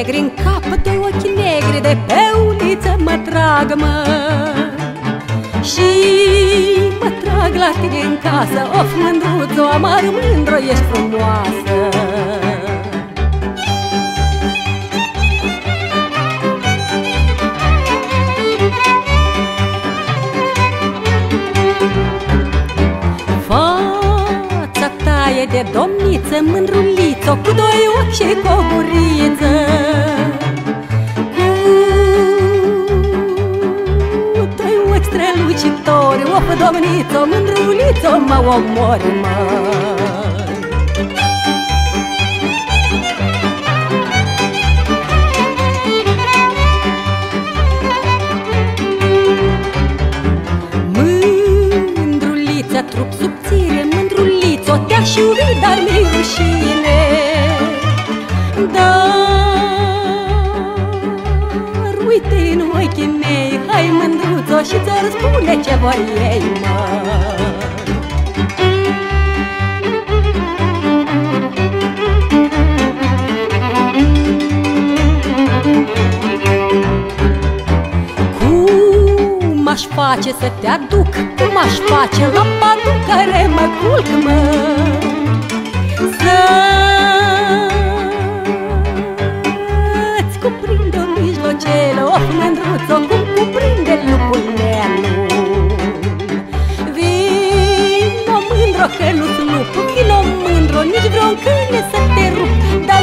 negri în cap, doi ochi negri de pe uliță mă trag, mă. Și mă trag la tine în casă, of, mândruțo, amar mândro, ești frumoasă. Fața ta e de domniță, mândruliță, cu doi ochi și cu o guriță. Strălucitori, of, domnițo, mândrulițo, mă omori, măi. Mândruliță, trup subțire, mândrulițo, te-aș iubi, dar mi-i rușine. Dar uite în ochii mei, hai, mândruțo, și ți-or spune ce vor ei, măi. Cum aș face să te aduc, cum aș face la patul care mă culc, mă? Să-ți cuprinde un mijlocel, of, mândruțo, cum cuprinde lupul neanul. Vino, mândro, că nu-ți lup, vino, mândro, nici vreun câine să te rup, dar